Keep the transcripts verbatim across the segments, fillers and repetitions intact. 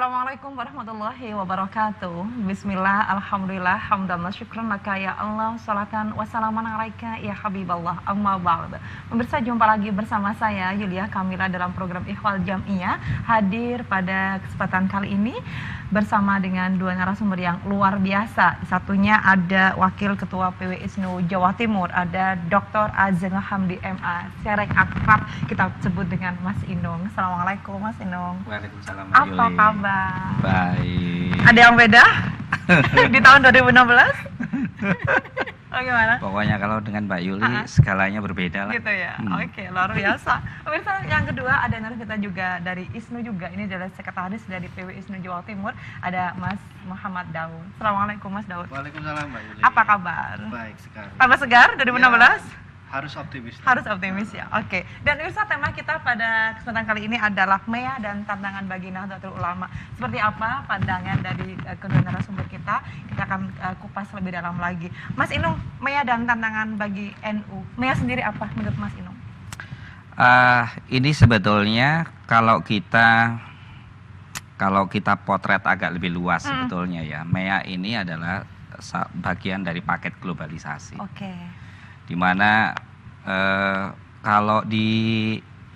Assalamualaikum warahmatullahi wabarakatuh. Bismillah, alhamdulillah, hamdan wa syukran laka ya Allah, salatan wa salaman alaika ya Habiballah, amma ba'd. Pemirsa, jumpa lagi bersama saya Yulia Kamila dalam program Ikhwal Jam'iyah, hadir pada kesempatan kali ini bersama dengan dua narasumber yang luar biasa. Satunya ada Wakil Ketua P W I S N U Jawa Timur, ada Doktor Azeng Hamdi M A, Serek akrab kita sebut dengan Mas Inung. Assalamualaikum Mas Inung. Waalaikumsalam. Apa kabar? Baik. Ada yang beda di tahun dua ribu enam belas? Oh, gimana? Pokoknya kalau dengan Mbak Yuli uh-huh. skalanya berbeda lah. Gitu ya. Hmm. Oke, luar biasa. Pemirsa, yang kedua ada narasumber kita juga dari I S N U juga. Ini adalah sekretaris dari P W I S N U Jawa Timur. Ada Mas Muhammad Daud. Assalamualaikum Mas Daud. Waalaikumsalam Mbak Yuli. Apa kabar? Baik sekali. Tambah segar dua ribu enam belas? Ya. Harus optimis. Harus optimis ya. Oke. Okay. Dan pemirsa, tema kita pada kesempatan kali ini adalah M E A dan tantangan bagi Nahdlatul Ulama. Seperti apa pandangan dari uh, kedua narasumber kita? Kita akan uh, kupas lebih dalam lagi. Mas Inung, M E A dan tantangan bagi N U. M E A sendiri apa menurut Mas Inung? Uh, ini sebetulnya kalau kita kalau kita potret agak lebih luas hmm. sebetulnya ya. M E A ini adalah bagian dari paket globalisasi. Oke. Okay. Dimana eh, kalau di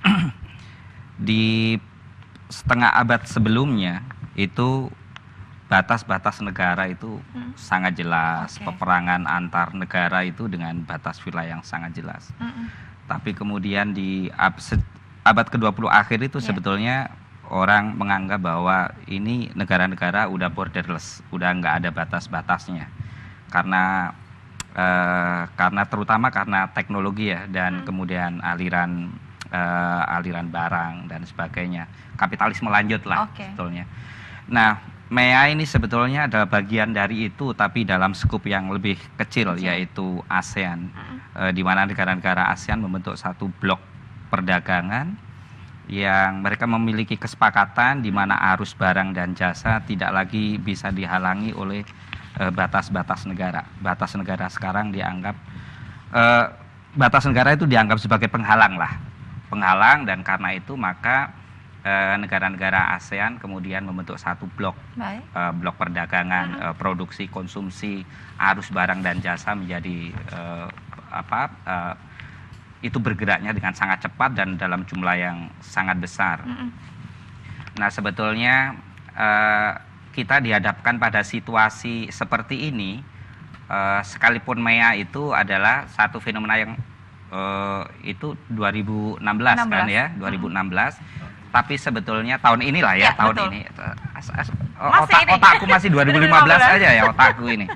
di setengah abad sebelumnya itu batas-batas negara itu hmm. sangat jelas, okay. peperangan antar negara itu dengan batas wilayah yang sangat jelas. Hmm. Tapi kemudian di ab, abad ke dua puluh akhir itu yeah. sebetulnya orang menganggap bahwa ini negara-negara udah borderless, udah nggak ada batas-batasnya, karena Uh, karena terutama karena teknologi ya dan hmm. kemudian aliran uh, aliran barang dan sebagainya, kapitalisme lanjut lah okay. sebetulnya. Nah, M E A ini sebetulnya adalah bagian dari itu, tapi dalam skup yang lebih kecil, okay. yaitu ASEAN, hmm. uh, di mana negara-negara ASEAN membentuk satu blok perdagangan yang mereka memiliki kesepakatan di mana arus barang dan jasa tidak lagi bisa dihalangi oleh batas-batas negara. Batas negara sekarang dianggap eh, batas negara itu dianggap sebagai penghalang lah, penghalang, dan karena itu maka eh, negara-negara ASEAN kemudian membentuk satu blok, eh, blok perdagangan, uh-huh. eh, produksi, konsumsi, arus barang dan jasa menjadi eh, apa? Eh, itu bergeraknya dengan sangat cepat dan dalam jumlah yang sangat besar. Uh-huh. Nah, sebetulnya eh, kita dihadapkan pada situasi seperti ini, uh, sekalipun M E A itu adalah satu fenomena yang uh, itu dua ribu enam belas, enam belas kan ya, dua ribu enam belas. Hmm. Tapi sebetulnya tahun inilah ya, ya tahun betul. ini. As, as, otak, ini. Otakku masih dua ribu lima belas aja ya otakku ini.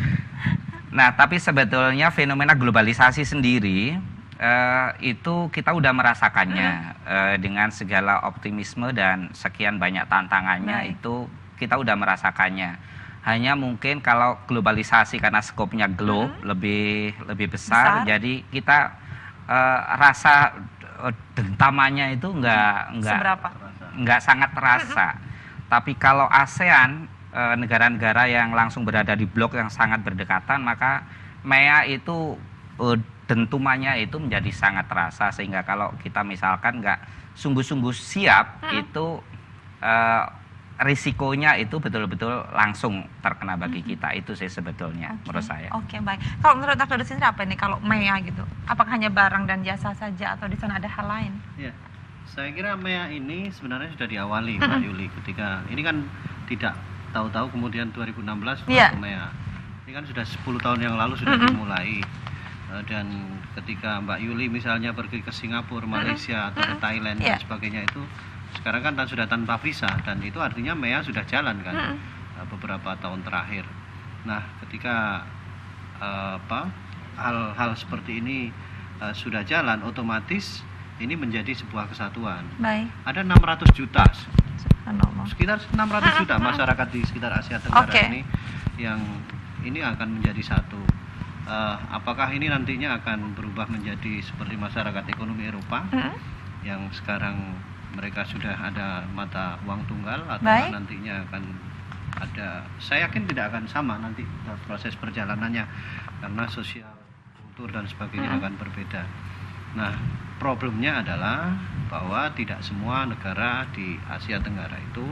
Nah, tapi sebetulnya fenomena globalisasi sendiri uh, itu kita udah merasakannya hmm. uh, dengan segala optimisme dan sekian banyak tantangannya. Baik. Itu kita udah merasakannya. Hanya mungkin kalau globalisasi karena skopnya globe hmm. lebih lebih besar, besar, jadi kita uh, rasa uh, dentamannya itu nggak nggak nggak sangat terasa. Hmm. Tapi kalau ASEAN, uh, negara-negara yang langsung berada di blok yang sangat berdekatan, maka M E A itu uh, dentumannya itu menjadi sangat terasa, sehingga kalau kita misalkan nggak sungguh-sungguh siap, hmm. itu uh, risikonya itu betul-betul langsung terkena bagi mm-hmm. kita. Itu sih sebetulnya okay. menurut saya. Oke, okay, baik. Kalau menurut Dokter sendiri apa ini kalau M E A gitu? Apakah hanya barang dan jasa saja atau di sana ada hal lain? Ya, saya kira M E A ini sebenarnya sudah diawali Mbak Yuli, ketika ini kan tidak tahu-tahu kemudian dua ribu enam belas yeah. M E A. Ini kan sudah sepuluh tahun yang lalu sudah mm-hmm. dimulai. Dan ketika Mbak Yuli misalnya pergi ke Singapura, Malaysia, mm-hmm. atau ke Thailand yeah. dan sebagainya, itu sekarang kan sudah tanpa visa, dan itu artinya M E A sudah jalan kan hmm. beberapa tahun terakhir. Nah, ketika uh, apa hal-hal seperti ini uh, sudah jalan, otomatis ini menjadi sebuah kesatuan. Baik. Ada enam ratus juta, sekitar enam ratus juta masyarakat di sekitar Asia Tenggara okay. ini yang ini akan menjadi satu. Uh, apakah ini nantinya akan berubah menjadi seperti masyarakat ekonomi Eropa hmm. yang sekarang mereka sudah ada mata uang tunggal, atau nantinya akan ada, saya yakin tidak akan sama nanti proses perjalanannya, karena sosial, kultur dan sebagainya hmm. akan berbeda. Nah, problemnya adalah bahwa tidak semua negara di Asia Tenggara itu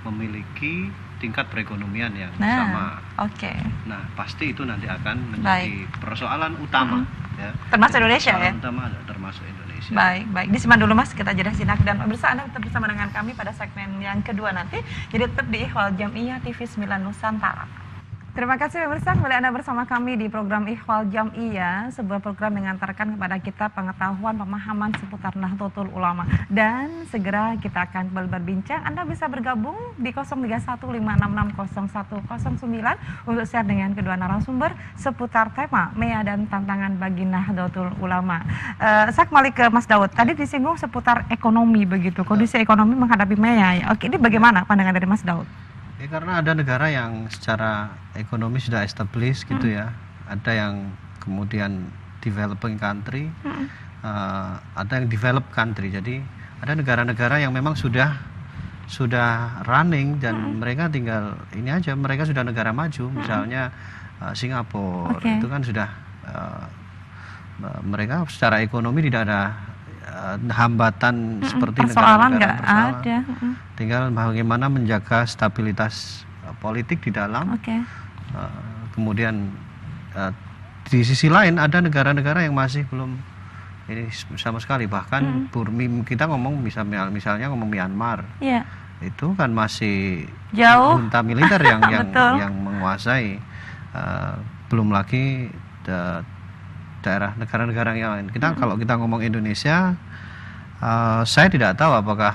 memiliki tingkat perekonomian yang nah, sama. Oke. Okay. Nah, pasti itu nanti akan menjadi baik. persoalan utama. Mm-hmm. Ya. Termasuk Indonesia ya? Utama termasuk Indonesia. Baik, baik. Disimpan dulu Mas, kita jeda sinak dan pemirsa Anda tetap bersama dengan kami pada segmen yang kedua nanti. Jadi tetap di Ikhwal Jam'iyah T V sembilan Nusantara. Terima kasih pemirsa, kembali Anda bersama kami di program Ikhwal Jam'iyah, sebuah program yang mengantarkan kepada kita pengetahuan, pemahaman seputar Nahdlatul Ulama. Dan segera kita akan kembali berbincang. Anda bisa bergabung di nol tiga satu lima enam enam nol satu nol sembilan untuk share dengan kedua narasumber seputar tema M E A dan tantangan bagi Nahdlatul Ulama. Uh, saya kembali ke Mas Daud. Tadi disinggung seputar ekonomi begitu, kondisi ekonomi menghadapi M E A ya. Oke, ini bagaimana pandangan dari Mas Daud? Ya, karena ada negara yang secara ekonomi sudah established gitu hmm. ya, ada yang kemudian developing country, hmm. uh, ada yang developed country. Jadi ada negara-negara yang memang sudah sudah running dan hmm. mereka tinggal ini aja, mereka sudah negara maju. Hmm. Misalnya uh, Singapura okay. itu kan sudah uh, mereka secara ekonomi tidak ada Uh, hambatan mm-mm, seperti persoalan negara-negara persoalan. Ada. Mm-mm. Tinggal bagaimana menjaga stabilitas uh, politik di dalam. Okay. Uh, kemudian uh, di sisi lain ada negara-negara yang masih belum ini sama sekali. Bahkan mm. Burmi kita ngomong misalnya misalnya ngomong Myanmar. Yeah. Itu kan masih jauh junta militer yang yang yang menguasai. Uh, belum lagi the, daerah negara-negara yang lain. Kita mm-hmm. kalau kita ngomong Indonesia, uh, saya tidak tahu apakah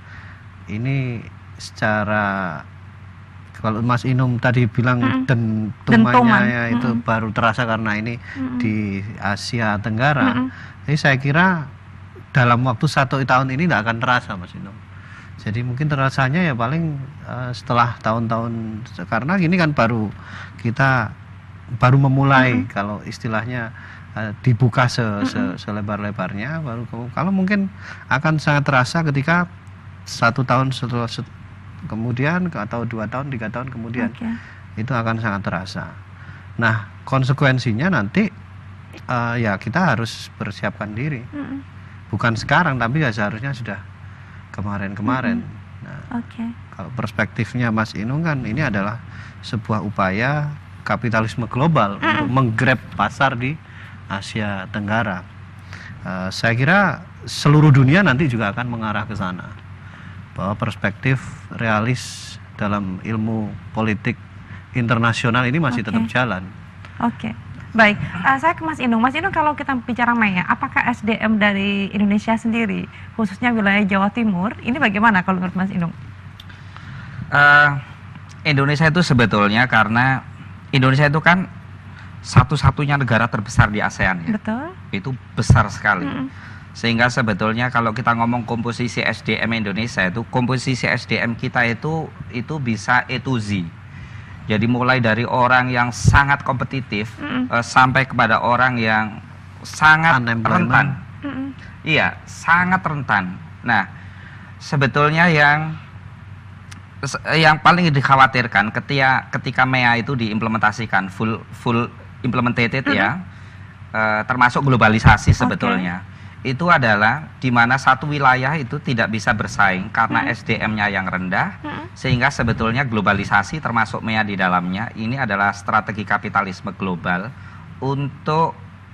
ini secara kalau Mas Inum tadi bilang mm-hmm. dentumannya itu mm-hmm. baru terasa karena ini mm-hmm. di Asia Tenggara. Mm-hmm. Jadi saya kira dalam waktu satu tahun ini tidak akan terasa, Mas Inum. Jadi mungkin terasanya ya paling uh, setelah tahun-tahun, karena ini kan baru kita baru memulai mm-hmm. kalau istilahnya Uh, dibuka se, se, selebar-lebarnya, baru kalau mungkin akan sangat terasa ketika satu tahun setelah set, kemudian atau dua tahun tiga tahun kemudian okay. itu akan sangat terasa. Nah konsekuensinya nanti uh, ya kita harus persiapkan diri, mm-hmm. bukan sekarang tapi ya seharusnya sudah kemarin-kemarin. Mm-hmm. Nah, okay. Kalau perspektifnya Mas Inung kan ini adalah sebuah upaya kapitalisme global mm-hmm. untuk menggrab pasar di Asia Tenggara. Uh, saya kira seluruh dunia nanti juga akan mengarah ke sana. Bahwa perspektif realis dalam ilmu politik internasional ini masih okay. tetap jalan. Oke, okay. Baik. Uh, saya ke Mas Inung. Mas Inung, kalau kita bicara M E A, apakah S D M dari Indonesia sendiri, khususnya wilayah Jawa Timur, ini bagaimana kalau menurut Mas Inung? Uh, Indonesia itu sebetulnya karena Indonesia itu kan satu-satunya negara terbesar di ASEAN ya. Betul. Itu besar sekali. Mm. Sehingga sebetulnya kalau kita ngomong komposisi S D M Indonesia itu, komposisi S D M kita itu itu bisa A to Z. Jadi mulai dari orang yang sangat kompetitif mm. uh, sampai kepada orang yang sangat rentan. Mm. Iya, sangat rentan. Nah, sebetulnya yang yang paling dikhawatirkan ketika ketika M E A itu diimplementasikan full full implemented mm-hmm. ya, uh, termasuk globalisasi sebetulnya, okay. itu adalah di mana satu wilayah itu tidak bisa bersaing karena mm-hmm. S D M-nya yang rendah, mm-hmm. sehingga sebetulnya globalisasi termasuk M E A di dalamnya ini adalah strategi kapitalisme global untuk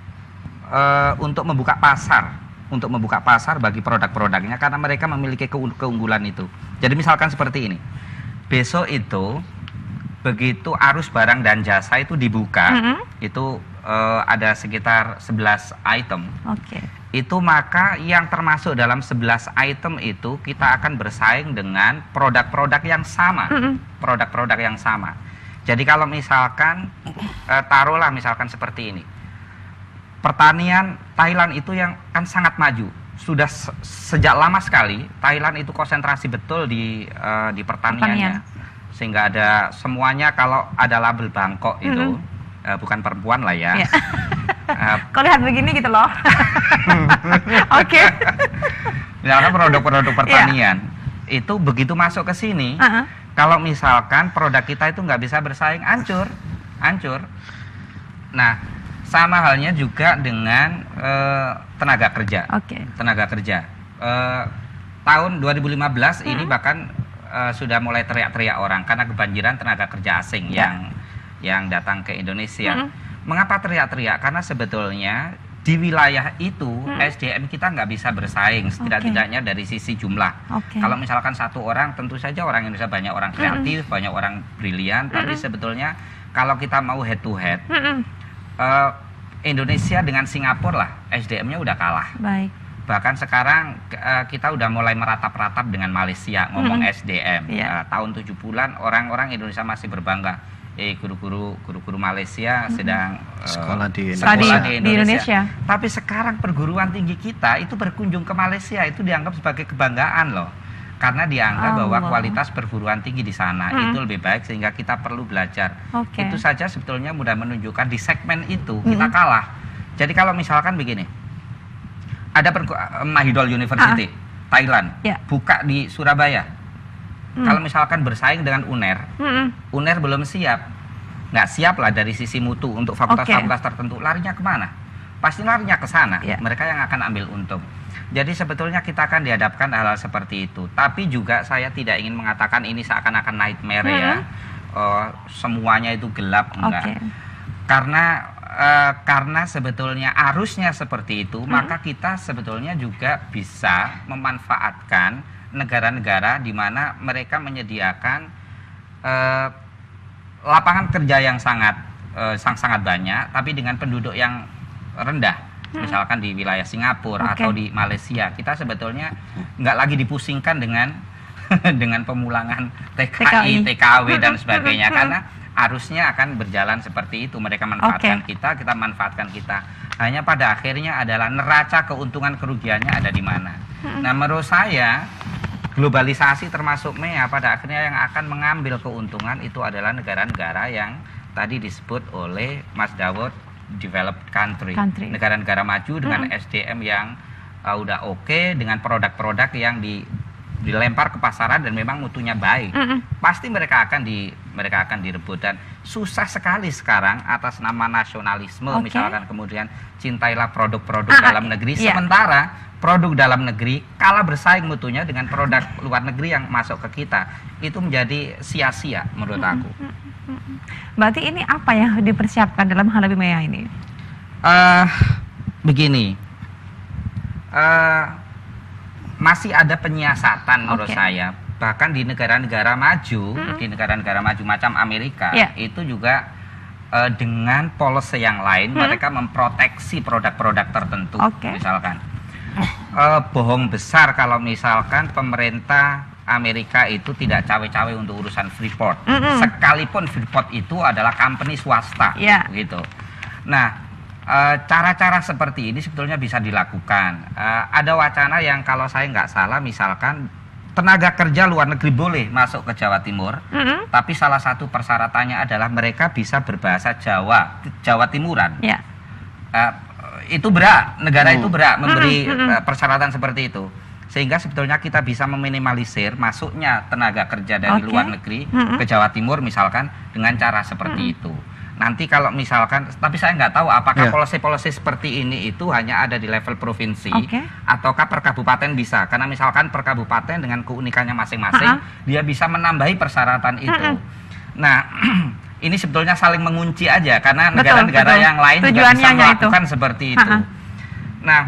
uh, untuk membuka pasar, untuk membuka pasar bagi produk-produknya karena mereka memiliki keunggulan itu. Jadi misalkan seperti ini, besok itu begitu arus barang dan jasa itu dibuka, mm-hmm. itu uh, ada sekitar sebelas item. Oke. Okay. Itu maka yang termasuk dalam sebelas item itu kita akan bersaing dengan produk-produk yang sama, mm-hmm. produk-produk yang sama. Jadi kalau misalkan uh, taruhlah misalkan seperti ini, pertanian Thailand itu yang kan sangat maju. Sudah se sejak lama sekali Thailand itu konsentrasi betul di uh, di pertaniannya, pertanian. Sehingga ada semuanya kalau ada label Bangkok itu mm-hmm. uh, bukan perempuan lah ya. Yeah. uh, Kok lihat begini gitu loh. Oke. Okay. Misalkan produk-produk pertanian yeah. itu begitu masuk ke sini, uh-huh. kalau misalkan produk kita itu nggak bisa bersaing, hancur, hancur. Nah, sama halnya juga dengan uh, tenaga kerja. Okay. Tenaga kerja. Uh, tahun dua ribu lima belas hmm. ini bahkan uh, sudah mulai teriak-teriak orang karena kebanjiran tenaga kerja asing ya. yang yang datang ke Indonesia. Mm-hmm. Mengapa teriak-teriak? Karena sebetulnya di wilayah itu hmm. S D M kita nggak bisa bersaing setidak-tidaknya okay. dari sisi jumlah. Okay. Kalau misalkan satu orang, tentu saja orang Indonesia banyak orang kreatif, hmm. banyak orang brilian, hmm. tapi sebetulnya kalau kita mau head to head, hmm. uh, Indonesia dengan Singapura lah S D M-nya udah kalah. Baik. Bahkan sekarang uh, kita udah mulai meratap-ratap dengan Malaysia ngomong hmm. S D M. Yeah. Uh, tahun tujuh bulan orang-orang Indonesia masih berbangga. Eh guru-guru guru-guru Malaysia mm-hmm. sedang uh, sekolah di sekolah Indonesia. di Indonesia. Tapi sekarang perguruan tinggi kita itu berkunjung ke Malaysia itu dianggap sebagai kebanggaan loh. Karena dianggap Allah. bahwa kualitas perguruan tinggi di sana hmm. itu lebih baik sehingga kita perlu belajar. Okay. Itu saja sebetulnya mudah menunjukkan di segmen itu hmm. kita kalah. Jadi kalau misalkan begini. Ada Mahidol University ah. Thailand yeah. buka di Surabaya. Hmm. Kalau misalkan bersaing dengan U N E R, hmm. U N E R belum siap, nggak siap lah dari sisi mutu untuk fakultas-fakultas okay. tertentu. Larinya kemana? Pasti larinya ke sana. Yeah. Mereka yang akan ambil untung. Jadi sebetulnya kita akan dihadapkan hal-hal seperti itu. Tapi juga saya tidak ingin mengatakan ini seakan-akan nightmare hmm. ya, uh, semuanya itu gelap enggak. Okay. Karena uh, karena sebetulnya arusnya seperti itu, hmm. maka kita sebetulnya juga bisa memanfaatkan negara-negara di mana mereka menyediakan uh, lapangan kerja yang sangat uh, sang sangat banyak, tapi dengan penduduk yang rendah, hmm. misalkan di wilayah Singapura okay. atau di Malaysia, kita sebetulnya nggak lagi dipusingkan dengan dengan pemulangan T K I, T K W dan sebagainya, karena arusnya akan berjalan seperti itu. Mereka manfaatkan okay. kita, kita manfaatkan kita. Hanya pada akhirnya adalah neraca keuntungan kerugiannya ada di mana. Hmm. Nah, menurut saya globalisasi termasuk M E A pada akhirnya yang akan mengambil keuntungan itu adalah negara-negara yang tadi disebut oleh Mas Dawud developed country, country. negara-negara maju dengan hmm. S D M yang uh, udah oke okay, dengan produk-produk yang di, dilempar ke pasaran dan memang mutunya baik. Hmm. Pasti mereka akan di mereka akan direbut dan susah sekali sekarang atas nama nasionalisme okay. misalkan kemudian cintailah produk-produk ah, dalam negeri iya. sementara produk dalam negeri kalah bersaing mutunya dengan produk luar negeri yang masuk ke kita, itu menjadi sia-sia menurut aku. Berarti ini apa yang dipersiapkan dalam menghadapi M E A ini? Uh, begini, uh, masih ada penyiasatan menurut okay. saya, bahkan di negara-negara maju, mm-hmm. di negara-negara maju macam Amerika, yeah. itu juga uh, dengan policy yang lain, mm-hmm. mereka memproteksi produk-produk tertentu, okay. misalkan. Uh, bohong besar kalau misalkan pemerintah Amerika itu tidak cawe-cawe untuk urusan Freeport, mm-hmm. sekalipun Freeport itu adalah company swasta, yeah. gitu. Nah, uh, cara-cara seperti ini sebetulnya bisa dilakukan. Uh, ada wacana yang kalau saya nggak salah, misalkan tenaga kerja luar negeri boleh masuk ke Jawa Timur, mm-hmm. tapi salah satu persyaratannya adalah mereka bisa berbahasa Jawa, Jawa Timuran. Yeah. Uh, itu berat, negara hmm. itu berat memberi hmm. persyaratan seperti itu, sehingga sebetulnya kita bisa meminimalisir masuknya tenaga kerja dari okay. luar negeri hmm. ke Jawa Timur misalkan dengan cara seperti hmm. itu. Nanti kalau misalkan, tapi saya nggak tahu apakah polisi-polisi yeah. seperti ini itu hanya ada di level provinsi okay. ataukah per kabupaten bisa, karena misalkan per kabupaten dengan keunikannya masing-masing uh-huh. dia bisa menambahi persyaratan itu. Uh-huh. Nah ini sebetulnya saling mengunci aja karena negara-negara yang lain juga bisa melakukan itu. seperti itu. Ha-ha. Nah,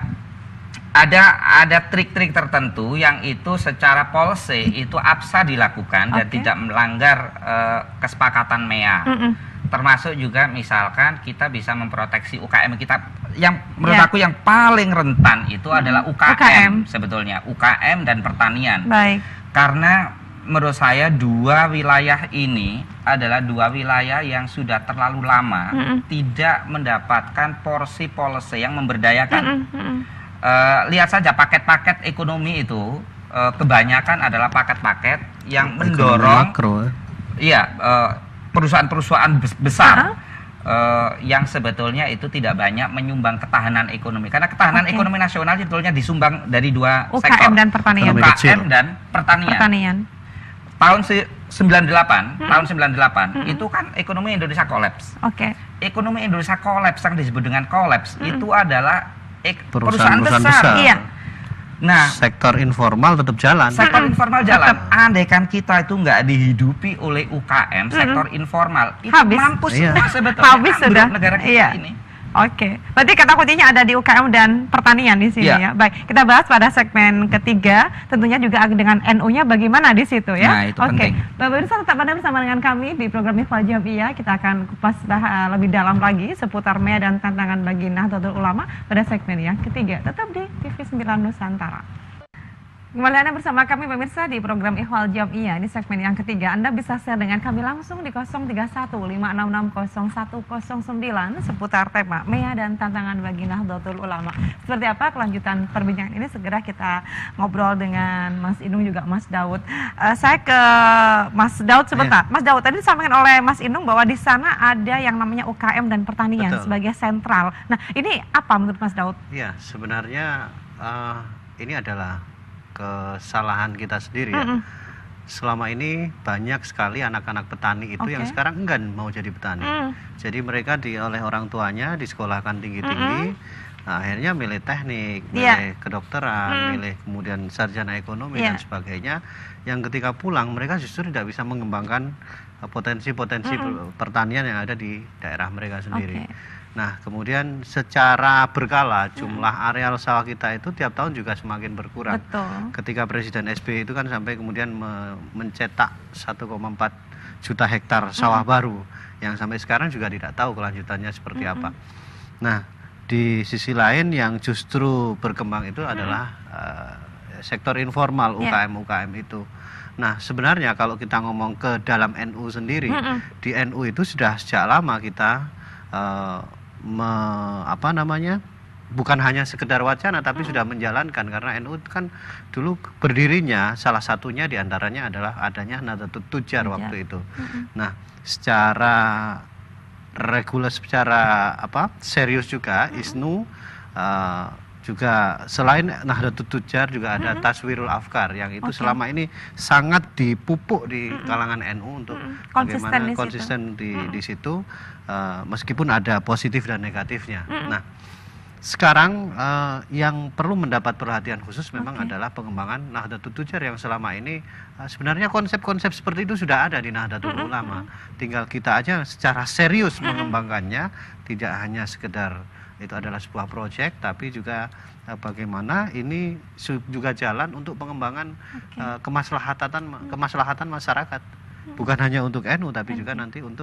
ada ada trik-trik tertentu yang itu secara policy itu absa dilakukan okay. dan tidak melanggar uh, kesepakatan M E A. Mm-mm. Termasuk juga misalkan kita bisa memproteksi U K M kita. Yang menurut yeah. aku yang paling rentan itu mm-hmm. adalah U K M, U K M sebetulnya, U K M dan pertanian. Baik. Karena menurut saya dua wilayah ini adalah dua wilayah yang sudah terlalu lama mm-hmm. tidak mendapatkan porsi policy yang memberdayakan. Mm-hmm. Uh, lihat saja paket-paket ekonomi itu uh, kebanyakan adalah paket-paket yang mendorong, iya uh, perusahaan-perusahaan besar uh-huh. uh, yang sebetulnya itu tidak banyak menyumbang ketahanan ekonomi, karena ketahanan okay. ekonomi nasional sebetulnya disumbang dari dua U K M sektor, dan pertanian. U K M dan pertanian. pertanian. Tahun sembilan puluh delapan, hmm. tahun sembilan puluh delapan hmm. itu kan ekonomi Indonesia kolaps. Oke. Okay. Ekonomi Indonesia kolaps, yang disebut dengan kolaps hmm. itu adalah ek, perusahaan, perusahaan besar. besar. Iya. Nah, sektor informal tetap jalan. Sektor informal jalan. Andaikan kita itu nggak dihidupi oleh U K M, sektor informal, itu Habis. mampus Iya. semua sebetulnya. Habis Ambruk sudah. negara kita Iya. ini. Oke, berarti kata kuncinya ada di U K M dan pertanian di sini Iya. ya. Baik, kita bahas pada segmen ketiga, tentunya juga dengan N U-nya bagaimana di situ ya. Nah, itu Oke, penting. Bapak Pemirsa tetap ada bersama dengan kami di program Ikhwal Jamiyah. Kita akan kupas bah- lebih dalam lagi seputar M E A dan tantangan bagi Nahdlatul Ulama pada segmen yang ketiga. Tetap di T V sembilan Nusantara. Kembali Anda bersama kami pemirsa di program Ikhwal Jamiyah. Ini segmen yang ketiga. Anda bisa share dengan kami langsung di nol tiga satu lima enam enam nol satu nol sembilan seputar tema M E A dan tantangan bagi Nahdlatul Ulama. Seperti apa kelanjutan perbincangan ini, segera kita ngobrol dengan Mas Inung juga Mas Daud. Uh, saya ke Mas Daud sebentar. Ya. Mas Daud, tadi disampaikan oleh Mas Inung bahwa di sana ada yang namanya U K M dan pertanian Betul. sebagai sentral. Nah, ini apa menurut Mas Daud? Iya, sebenarnya uh, ini adalah kesalahan kita sendiri ya. Mm-mm. Selama ini banyak sekali anak-anak petani itu Oke. yang sekarang enggan mau jadi petani. Mm. Jadi mereka di oleh orang tuanya disekolahkan tinggi-tinggi. Nah, akhirnya milih teknik, Iya. milih kedokteran, Mm. milih kemudian sarjana ekonomi Iya. dan sebagainya. Yang ketika pulang mereka justru tidak bisa mengembangkan uh, potensi-potensi Mm-mm. pertanian yang ada di daerah mereka sendiri. Oke. Nah, kemudian secara berkala jumlah areal sawah kita itu tiap tahun juga semakin berkurang. Betul. Ketika Presiden S B Y itu kan sampai kemudian me- mencetak satu koma empat juta hektar sawah baru yang sampai sekarang juga tidak tahu kelanjutannya seperti apa. Nah, di sisi lain yang justru berkembang itu adalah uh, sektor informal U K M U K M itu. Nah, sebenarnya kalau kita ngomong ke dalam N U sendiri, Mm-mm. di N U itu sudah sejak lama kita uh, me, apa namanya? bukan hanya sekedar wacana tapi sudah menjalankan, karena N U kan dulu berdirinya salah satunya diantaranya adalah adanya Nahdlatul Tujar Tujar. waktu itu. Nah, secara reguler, secara apa serius juga I S N U uh, juga selain Nahdlatul Tujar juga ada Taswirul Afkar yang itu Oke. selama ini sangat dipupuk di kalangan N U untuk Mm-mm. Konsisten bagaimana di situ. konsisten di di situ uh, meskipun ada positif dan negatifnya. Nah, sekarang uh, yang perlu mendapat perhatian khusus memang Oke. adalah pengembangan Nahdlatul Tujar yang selama ini uh, sebenarnya konsep-konsep seperti itu sudah ada di Nahdlatul Ulama. Tinggal kita aja secara serius mengembangkannya, tidak hanya sekedar itu adalah sebuah proyek, tapi juga uh, bagaimana ini su- juga jalan untuk pengembangan Oke. uh, kemaslahatan kemaslahatan masyarakat, bukan hanya untuk N U tapi juga nanti untuk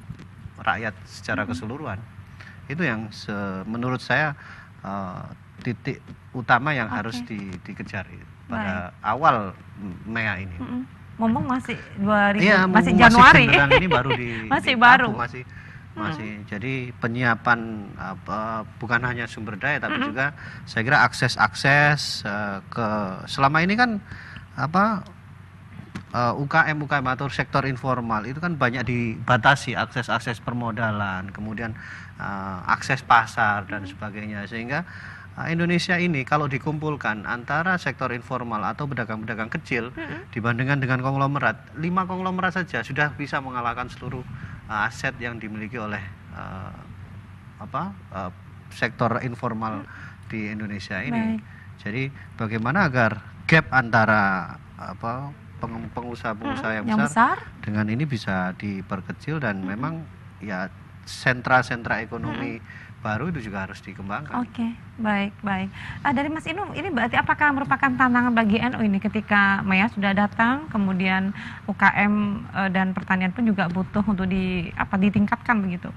rakyat secara keseluruhan. Itu yang se- menurut saya uh, titik utama yang Oke. harus di- dikejar pada awal M E A ini. Mm-mm. Ngomong masih dua ribu, Iya, masih mumpung Januari. cenderang ini baru di Masih di baru. Paku, masih masih jadi penyiapan apa, bukan hanya sumber daya tapi juga saya kira akses-akses uh, ke selama ini kan apa uh, U K M U K M atau sektor informal itu kan banyak dibatasi akses-akses permodalan, kemudian uh, akses pasar dan sebagainya, sehingga uh, Indonesia ini kalau dikumpulkan antara sektor informal atau pedagang-pedagang kecil dibandingkan dengan konglomerat, lima konglomerat saja sudah bisa mengalahkan seluruh uh, aset yang dimiliki oleh uh, apa uh, sektor informal di Indonesia ini. Baik. Jadi bagaimana agar gap antara apa peng- pengusaha-pengusaha yang, yang besar, besar. dengan ini bisa diperkecil dan memang ya sentra-sentra ekonomi baru itu juga harus dikembangkan. Oke, baik, baik. Ah, dari Mas Inung, ini berarti apakah merupakan tantangan bagi N U ini ketika M E A sudah datang, kemudian U K M eh, dan pertanian pun juga butuh untuk di apa ditingkatkan begitu?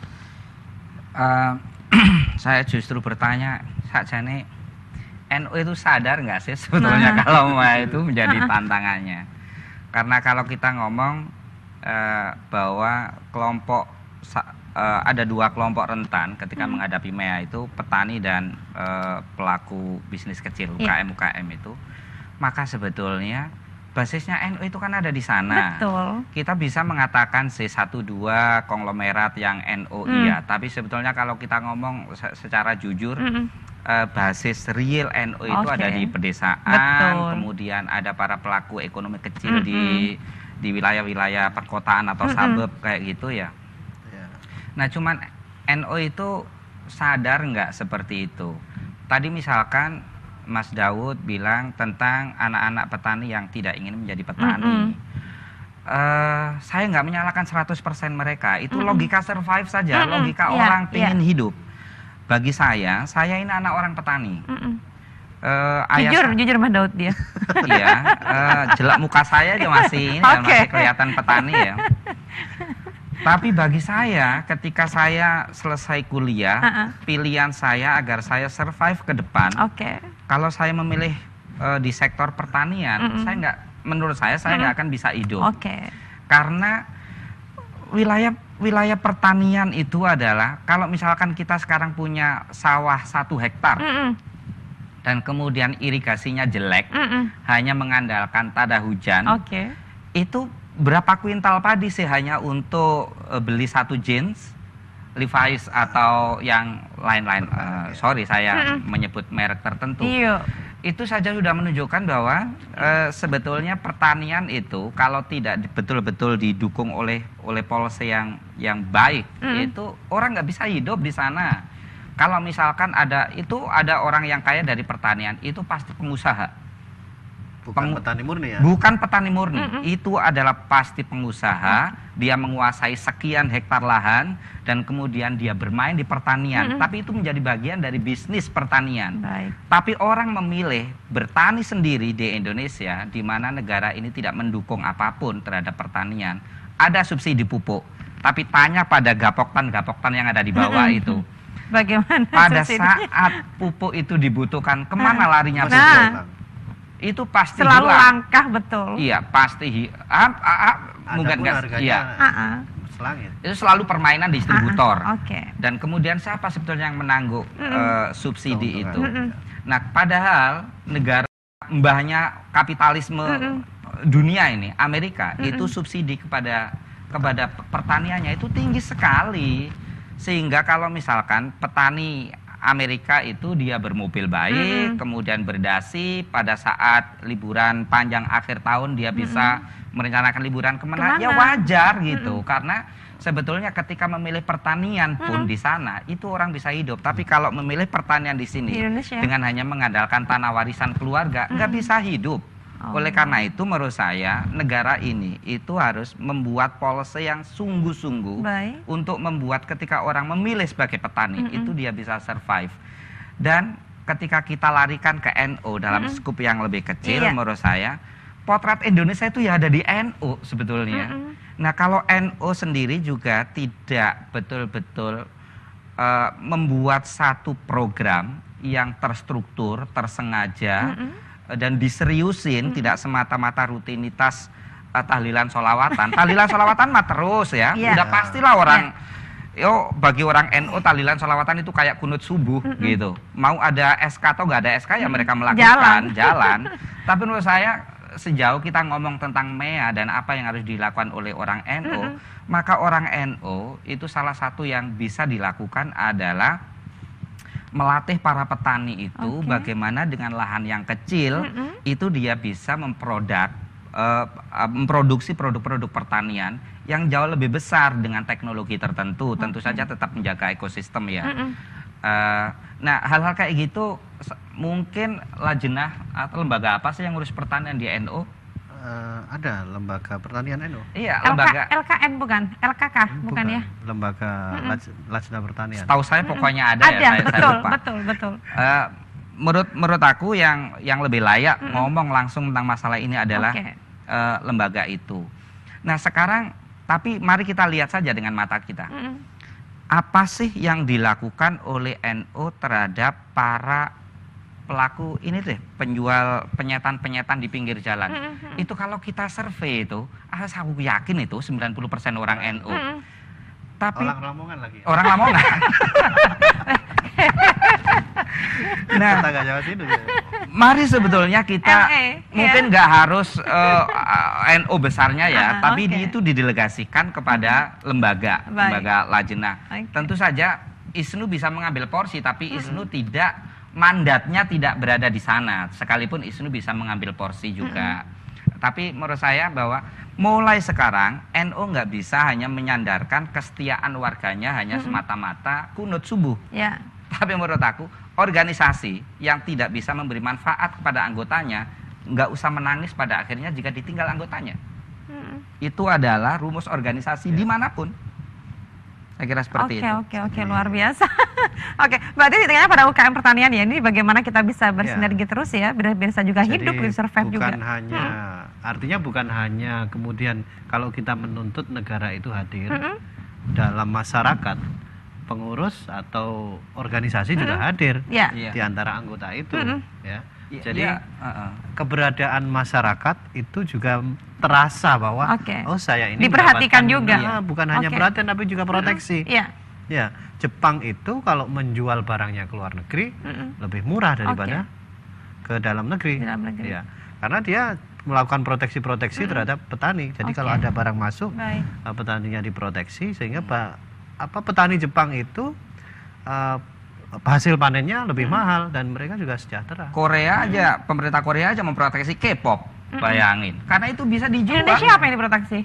Uh, saya justru bertanya, sakjane N U itu sadar nggak sih sebetulnya Nah. kalau M E A itu menjadi tantangannya? Karena kalau kita ngomong uh, bahwa kelompok sa- uh, ada dua kelompok rentan ketika menghadapi M E A itu petani dan uh, pelaku bisnis kecil U K M U K M itu, maka sebetulnya basisnya N U itu kan ada di sana. Betul. Kita bisa mengatakan C satu dua konglomerat yang N U Hmm. iya, tapi sebetulnya kalau kita ngomong se- secara jujur, Mm-mm. eh, basis real N U itu Oke. ada di pedesaan, Betul. kemudian ada para pelaku ekonomi kecil Mm-mm. di di wilayah-wilayah perkotaan atau Mm-mm. suburb kayak gitu ya. Ya. Nah, cuman N U itu sadar nggak seperti itu? Tadi misalkan Mas Daud bilang tentang anak-anak petani yang tidak ingin menjadi petani. Mm-hmm. uh, saya nggak menyalahkan seratus persen mereka, itu mm-hmm. logika survive saja, mm-hmm. logika yeah, orang pengen yeah. hidup. Bagi saya, saya ini anak orang petani. Mm-hmm. uh, jujur, ayah, jujur Mas Daud dia. Iya, uh, jelek muka saya aja masih ini, okay. masih kelihatan petani ya. Tapi bagi saya, ketika saya selesai kuliah, uh-uh. pilihan saya agar saya survive ke depan. Okay. Kalau saya memilih uh, di sektor pertanian, uh-uh. saya nggak, menurut saya saya nggak uh-uh. akan bisa hidup. Okay. Karena wilayah wilayah pertanian itu adalah, kalau misalkan kita sekarang punya sawah satu hektar uh-uh. dan kemudian irigasinya jelek, uh-uh. hanya mengandalkan tada hujan, okay. itu berapa kuintal padi sih hanya untuk uh, beli satu jeans, Levi's atau yang lain-lain. Uh, sorry saya mm-hmm. menyebut merek tertentu. Iyo. Itu saja sudah menunjukkan bahwa uh, sebetulnya pertanian itu kalau tidak betul-betul didukung oleh oleh policy yang yang baik, mm-hmm. itu orang nggak bisa hidup di sana. Kalau misalkan ada itu ada orang yang kaya dari pertanian, itu pasti pengusaha. Bukan Peng, petani murni ya? Bukan petani murni, mm-hmm. itu adalah pasti pengusaha, mm-hmm. dia menguasai sekian hektar lahan, dan kemudian dia bermain di pertanian, mm-hmm. tapi itu menjadi bagian dari bisnis pertanian. Baik. Tapi orang memilih bertani sendiri di Indonesia, di mana negara ini tidak mendukung apapun terhadap pertanian. Ada subsidi pupuk, tapi tanya pada gapoktan-gapoktan yang ada di bawah mm-hmm. itu. Bagaimana pada subsidi? Saat pupuk itu dibutuhkan, kemana larinya pupuk? Nah. Itu pasti selalu hilang. Langkah betul. Iya, pasti ah, ah, ah, mungkin enggak iya. Uh-uh. Selangit. Itu selalu permainan distributor. Uh-uh. Okay. Dan kemudian siapa sebetulnya yang menanggung uh-uh. uh, subsidi itu? Uh-uh. Nah, padahal negara mbahnya kapitalisme uh-uh. dunia ini, Amerika, uh-uh. itu subsidi kepada kepada pertaniannya itu tinggi sekali. Sehingga kalau misalkan petani Amerika itu dia bermobil baik, mm-hmm. kemudian berdasi, pada saat liburan panjang akhir tahun dia bisa mm-hmm. merencanakan liburan kemana, kemana? Ya wajar gitu, mm-hmm. karena sebetulnya ketika memilih pertanian pun mm-hmm. di sana itu orang bisa hidup, tapi kalau memilih pertanian di sini Indonesia. Dengan hanya mengandalkan tanah warisan keluarga nggak mm-hmm. bisa hidup. Oh. Oleh karena itu menurut saya negara ini itu harus membuat policy yang sungguh-sungguh Baik. Untuk membuat ketika orang memilih sebagai petani mm-hmm. itu dia bisa survive. Dan ketika kita larikan ke N U dalam mm-hmm. skup yang lebih kecil, iya. menurut saya potret Indonesia itu ya ada di N U sebetulnya. Mm-hmm. Nah kalau N U sendiri juga tidak betul-betul uh, membuat satu program yang terstruktur, tersengaja. Mm-hmm. Dan diseriusin, hmm. tidak semata-mata rutinitas uh, tahlilan sholawatan. Tahlilan sholawatan mah terus ya, yeah. udah pastilah orang, yeah. yo bagi orang N U tahlilan sholawatan itu kayak kunut subuh mm-hmm. gitu. Mau ada S K atau nggak ada S K ya mereka melakukan jalan. jalan. Tapi menurut saya sejauh kita ngomong tentang M E A dan apa yang harus dilakukan oleh orang N U, mm-hmm. maka orang N U itu salah satu yang bisa dilakukan adalah melatih para petani itu okay. bagaimana dengan lahan yang kecil mm-hmm. itu dia bisa memproduk uh, memproduksi produk-produk pertanian yang jauh lebih besar dengan teknologi tertentu. Okay. Tentu saja tetap menjaga ekosistem ya. Mm-hmm. uh, nah hal-hal kayak gitu mungkin Lajnah atau lembaga apa sih yang ngurus pertanian di N U? Uh, ada lembaga pertanian N U. Iya, L K, lembaga L K N bukan, L K K bukan, bukan ya? Lembaga mm-hmm. Lajnah Pertanian. Setahu saya pokoknya ada, ada ya, saya, betul, saya lupa. Betul, betul. Uh, menurut menurut aku yang yang lebih layak mm-hmm. ngomong langsung tentang masalah ini adalah okay. uh, lembaga itu. Nah sekarang, tapi mari kita lihat saja dengan mata kita. Mm-hmm. Apa sih yang dilakukan oleh N U terhadap para pelaku ini deh, penjual penyetan-penyetan di pinggir jalan. Mm-hmm. Itu kalau kita survei itu, ah, saya yakin itu sembilan puluh persen orang N U. Mm-hmm. Tapi orang Lamongan lagi. Ya? Orang Lamongan. Nah, mari sebetulnya kita L A, mungkin nggak yeah. harus uh, N U besarnya ya, uh, tapi okay. itu didelegasikan kepada mm-hmm. lembaga, Baik. lembaga Lajnah. Okay. Tentu saja I S N U bisa mengambil porsi, tapi mm-hmm. I S N U tidak mandatnya tidak berada di sana, sekalipun I S N U bisa mengambil porsi juga. Mm-hmm. Tapi menurut saya bahwa mulai sekarang N U nggak bisa hanya menyandarkan kesetiaan warganya hanya mm-hmm. semata-mata kunut subuh. Yeah. Tapi menurut aku organisasi yang tidak bisa memberi manfaat kepada anggotanya, nggak usah menangis pada akhirnya jika ditinggal anggotanya. Hmm. Itu adalah rumus organisasi ya. Dimanapun. Saya kira seperti oke, itu. Oke, oke, oke, luar biasa. Oke, berarti titiknya pada U K M pertanian ya, ini bagaimana kita bisa bersinergi ya. Terus ya, biar bisa juga Jadi, hidup, bisa survive juga. Bukan hanya, hmm. artinya bukan hanya kemudian kalau kita menuntut negara itu hadir hmm. dalam masyarakat, pengurus atau organisasi mm-hmm. juga hadir yeah. di antara anggota itu, mm-hmm. ya. Jadi yeah. uh-uh. keberadaan masyarakat itu juga terasa bahwa okay. oh saya ini diperhatikan juga, ya, bukan hanya okay. perhatian tapi juga proteksi. Mm-hmm. Yeah. Ya, Jepang itu kalau menjual barangnya ke luar negeri mm-hmm. lebih murah daripada okay. ke dalam negeri. dalam negeri. Ya, karena dia melakukan proteksi-proteksi mm-hmm. terhadap petani. Jadi okay. kalau ada barang masuk, Baik. petaninya diproteksi sehingga pak apa petani Jepang itu uh, hasil panennya lebih hmm. mahal dan mereka juga sejahtera. Korea aja, hmm. pemerintah Korea aja memproteksi K-pop, hmm. bayangin. Karena itu bisa dijual. Indonesia apa yang diproteksi?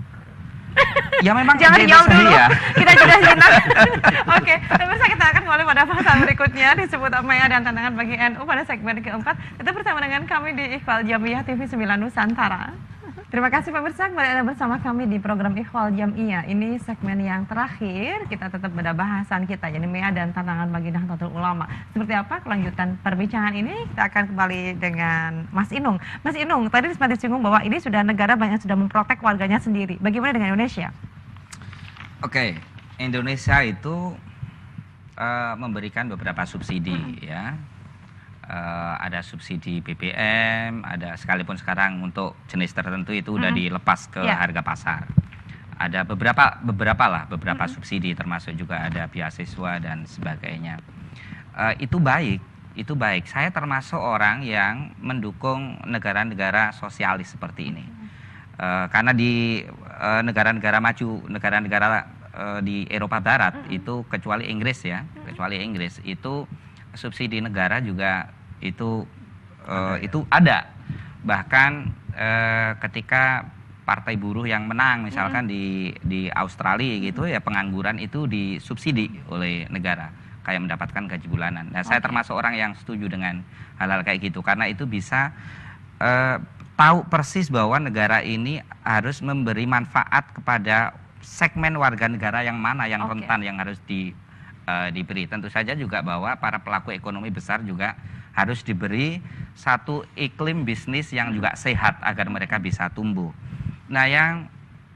Ya memang jangan jauh dulu. Ya. Kita sudah sejenak. Oke, pemirsa kita akan kembali pada bahasan berikutnya disebut Maya dan tantangan bagi N U pada segmen keempat. Tetap bersama dengan kami di Iqbal Jamiyah T V sembilan Nusantara. Terima kasih pemirsa, kembali Anda bersama kami di program Ikhwal Jamiyah. Ini segmen yang terakhir, kita tetap pada bahasan kita, jadi Mea dan tantangan bagi Nahdlatul Ulama. Seperti apa kelanjutan perbincangan ini? Kita akan kembali dengan Mas Inung. Mas Inung, tadi sempat disinggung bahwa ini sudah negara banyak sudah memprotek warganya sendiri. Bagaimana dengan Indonesia? Oke, Indonesia itu uh, memberikan beberapa subsidi hmm. ya. Uh, ada subsidi B B M, ada sekalipun sekarang untuk jenis tertentu itu mm-hmm. udah dilepas ke yeah. harga pasar. Ada beberapa beberapa lah beberapa mm-hmm. subsidi termasuk juga ada beasiswa dan sebagainya. Uh, itu baik, itu baik. Saya termasuk orang yang mendukung negara-negara sosialis seperti ini. Uh, karena di uh, negara-negara maju, negara-negara uh, di Eropa Barat mm-hmm. itu kecuali Inggris ya, mm-hmm. kecuali Inggris itu subsidi negara juga itu uh, itu ada. Bahkan uh, ketika partai buruh yang menang misalkan mm. di di Australia gitu ya, pengangguran itu disubsidi oleh negara kayak mendapatkan gaji bulanan. Nah, okay. saya termasuk orang yang setuju dengan hal-hal kayak gitu karena itu bisa uh, tahu persis bahwa negara ini harus memberi manfaat kepada segmen warga negara yang mana yang okay. rentan yang harus di Uh, diberi. Tentu saja juga bahwa para pelaku ekonomi besar juga harus diberi satu iklim bisnis yang juga sehat agar mereka bisa tumbuh. Nah, yang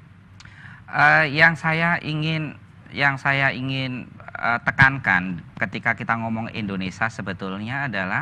uh, yang saya ingin yang saya ingin uh, tekankan ketika kita ngomong Indonesia sebetulnya adalah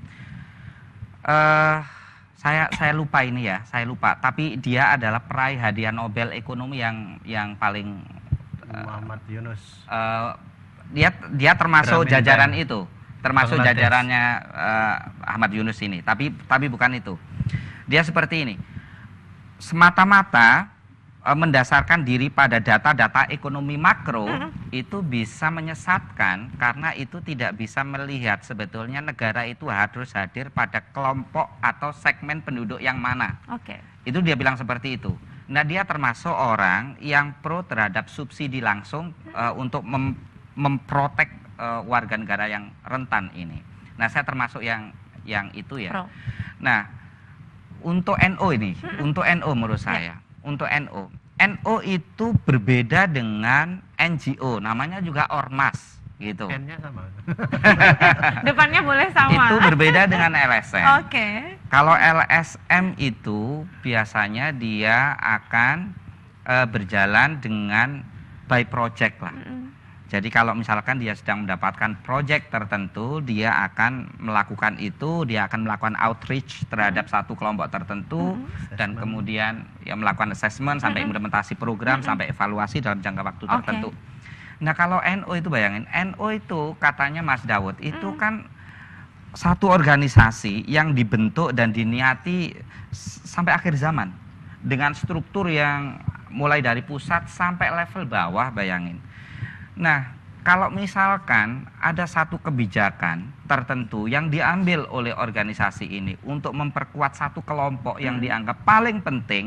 uh, saya saya lupa ini ya, saya lupa. Tapi dia adalah peraih hadiah Nobel ekonomi yang yang paling uh, Muhammad Yunus. Uh, dia dia termasuk Gramin jajaran dan itu termasuk Bangladesh. Jajarannya uh, Ahmad Yunus ini tapi tapi bukan itu. Dia seperti ini, semata-mata uh, mendasarkan diri pada data-data ekonomi makro mm-hmm. itu bisa menyesatkan karena itu tidak bisa melihat sebetulnya negara itu harus hadir pada kelompok atau segmen penduduk yang mana. Oke. Itu dia bilang seperti itu. Nah, dia termasuk orang yang pro terhadap subsidi langsung mm-hmm. uh, untuk mem memprotek uh, warga negara yang rentan ini. Nah, saya termasuk yang yang itu ya. Pro. Nah, untuk N U ini, hmm. untuk N U menurut saya, yeah. untuk N U, N U itu berbeda dengan N G O, namanya juga ormas, gitu. N-nya sama. Depannya boleh sama. Itu berbeda dengan L S M. Oke. Okay. Kalau L S M itu biasanya dia akan uh, berjalan dengan by project lah. Mm-hmm. Jadi kalau misalkan dia sedang mendapatkan proyek tertentu, dia akan melakukan itu, dia akan melakukan outreach terhadap mm-hmm. satu kelompok tertentu, mm-hmm. dan kemudian ya melakukan assessment sampai mm-hmm. implementasi program, mm-hmm. sampai evaluasi dalam jangka waktu tertentu. Okay. Nah, kalau N U itu bayangin, N U itu katanya Mas Dawud, itu mm-hmm. kan satu organisasi yang dibentuk dan diniati sampai akhir zaman, dengan struktur yang mulai dari pusat sampai level bawah, bayangin. Nah, kalau misalkan ada satu kebijakan tertentu yang diambil oleh organisasi ini untuk memperkuat satu kelompok yang dianggap paling penting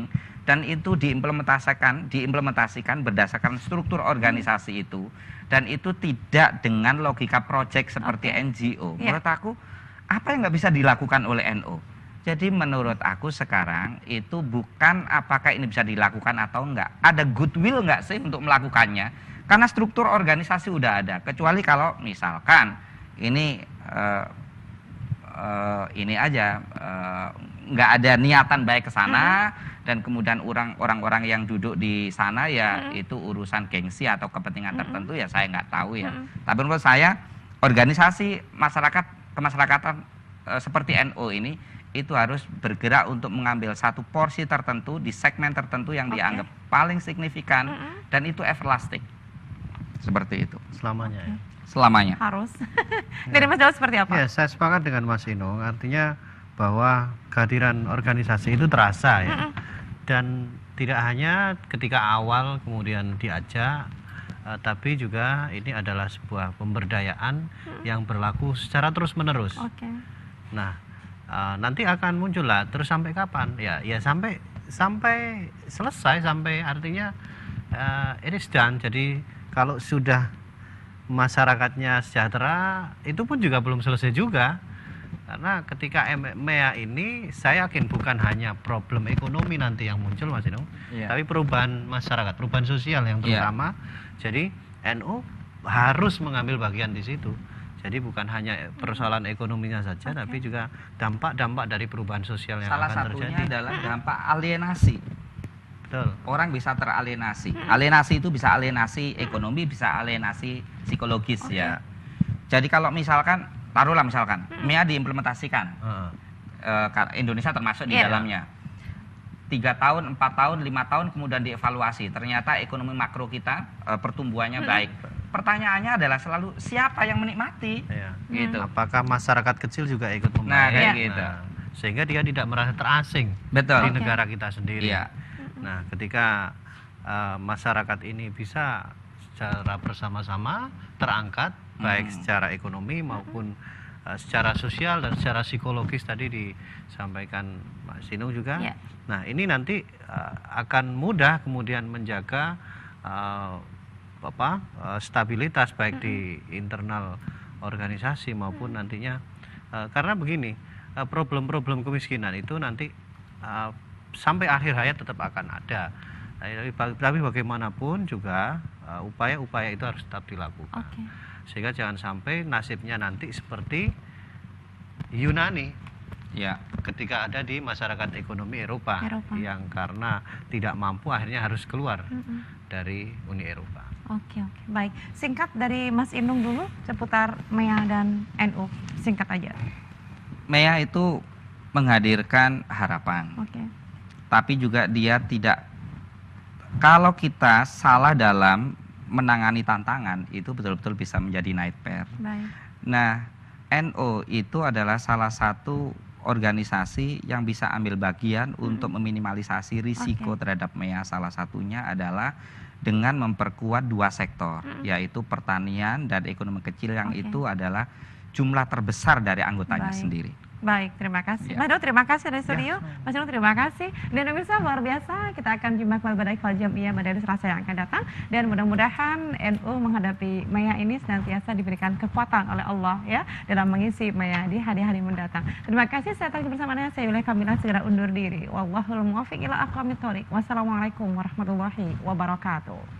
dan itu diimplementasikan diimplementasikan berdasarkan struktur organisasi itu, dan itu tidak dengan logika project seperti okay. N G O. Yeah. Menurut aku apa yang nggak bisa dilakukan oleh N U? Jadi menurut aku sekarang itu bukan apakah ini bisa dilakukan atau enggak. Ada goodwill enggak sih untuk melakukannya? Karena struktur organisasi udah ada. Kecuali kalau misalkan ini uh, uh, ini aja uh, nggak ada niatan baik ke sana, hmm. dan kemudian orang orang-orang yang duduk di sana ya hmm. itu urusan gengsi atau kepentingan hmm. tertentu ya saya nggak tahu ya. Hmm. Tapi menurut saya organisasi masyarakat kemasyarakatan uh, seperti N U ini itu harus bergerak untuk mengambil satu porsi tertentu di segmen tertentu yang okay. dianggap paling signifikan, mm -hmm. dan itu everlasting. Seperti itu. Selamanya ya? Selamanya. Harus. Dari Mas Daud seperti apa? Ya, saya sepakat dengan Mas Ino, artinya bahwa kehadiran organisasi itu terasa ya. Mm -hmm. Dan tidak hanya ketika awal kemudian diajak, uh, tapi juga ini adalah sebuah pemberdayaan mm -hmm. yang berlaku secara terus-menerus. Okay. Nah, Uh, nanti akan muncul lah, terus sampai kapan? Ya, ya sampai sampai selesai, sampai artinya uh, it is done. Jadi kalau sudah masyarakatnya sejahtera, itu pun juga belum selesai juga. Karena ketika M E A ini, saya yakin bukan hanya problem ekonomi nanti yang muncul, Mas Ino, yeah. tapi perubahan masyarakat, perubahan sosial yang terutama. Yeah. Jadi N U harus mengambil bagian di situ. Jadi bukan hanya persoalan ekonominya saja, okay. tapi juga dampak-dampak dari perubahan sosial yang Salah akan terjadi. Salah satunya adalah dampak alienasi. Betul. Orang bisa teralienasi. Alienasi itu bisa alienasi ekonomi, bisa alienasi psikologis okay. ya. Jadi kalau misalkan, taruhlah misalkan, M E A diimplementasikan, uh. uh, Indonesia termasuk yeah. di dalamnya. Tiga tahun, empat tahun, lima tahun kemudian dievaluasi. Ternyata ekonomi makro kita uh, pertumbuhannya hmm. baik. Pertanyaannya adalah selalu siapa yang menikmati? Ya. Gitu. Apakah masyarakat kecil juga ikut membayar? Nah, kayak ya. gitu. Nah, sehingga dia tidak merasa terasing Betul. di okay. negara kita sendiri. Ya. Nah, ketika uh, masyarakat ini bisa secara bersama-sama terangkat, hmm. baik secara ekonomi maupun uh, secara sosial dan secara psikologis tadi disampaikan Mas Sino juga. Ya. Nah, ini nanti uh, akan mudah kemudian menjaga uh, apa uh, stabilitas baik mm-hmm. di internal organisasi maupun mm-hmm. nantinya uh, karena begini uh, problem-problem kemiskinan itu nanti uh, sampai akhir hayat tetap akan ada. Tapi, tapi bagaimanapun juga uh, upaya-upaya itu harus tetap dilakukan. Okay. Sehingga jangan sampai nasibnya nanti seperti Yunani. Ya, ketika ada di masyarakat ekonomi Eropa, Eropa. yang karena tidak mampu akhirnya harus keluar mm-hmm. dari Uni Eropa. Oke, oke, baik. Singkat dari Mas Inung dulu seputar M E A dan N U, singkat aja. M E A itu menghadirkan harapan, okay. tapi juga dia tidak. Kalau kita salah dalam menangani tantangan, itu betul-betul bisa menjadi nightmare. Baik. Nah, N U itu adalah salah satu organisasi yang bisa ambil bagian hmm. untuk meminimalisasi risiko okay. terhadap M E A. Salah satunya adalah dengan memperkuat dua sektor, hmm. yaitu pertanian dan ekonomi kecil yang okay. itu adalah jumlah terbesar dari anggotanya Baik. sendiri. Baik, terima kasih. Ya. Mas Daud, terima kasih dari studio. Ya. Mas Daud, terima kasih. Dan pemirsa, luar biasa, kita akan jumpa kembali pada Iqbal Jamiyah Madaris Selasa yang akan datang. Dan mudah-mudahan N U menghadapi M E A ini senantiasa diberikan kekuatan oleh Allah ya dalam mengisi M E A di hari-hari mendatang. Terima kasih, saya tadi bersama dengan saya Yulia Kamila segera undur diri. Wallahul muwaffiq ila aqwamit thoriq. Wassalamualaikum warahmatullahi wabarakatuh.